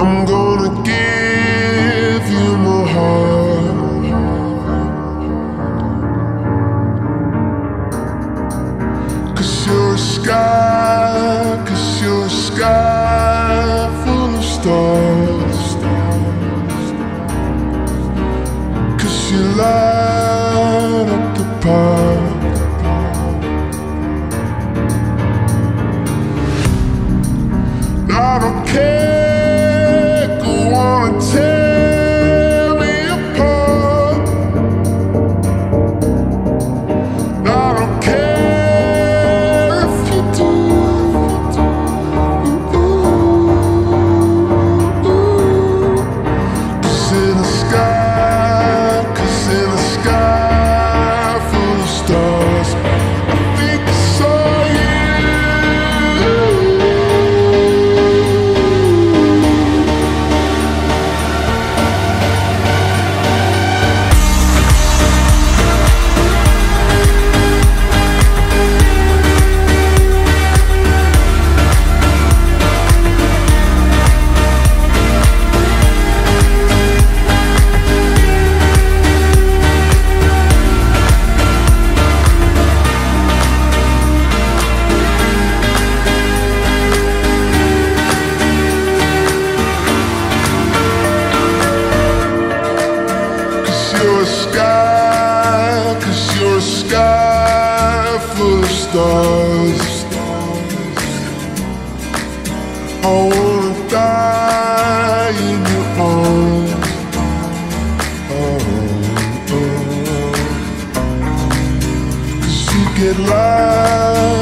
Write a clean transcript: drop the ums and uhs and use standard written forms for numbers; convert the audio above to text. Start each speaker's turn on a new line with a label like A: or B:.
A: I'm gonna give you my heart. 'Cause you're a sky, 'cause you're a sky full of stars. 'Cause you light up the park. I don't care, go on and tear me apart. I don't care if you do. 'Cause in the sky, 'cause in the sky full of stars, I think I saw you. You're a sky, 'cause you're a sky full of stars. I wanna die in your arms. Oh, oh. 'Cause you get light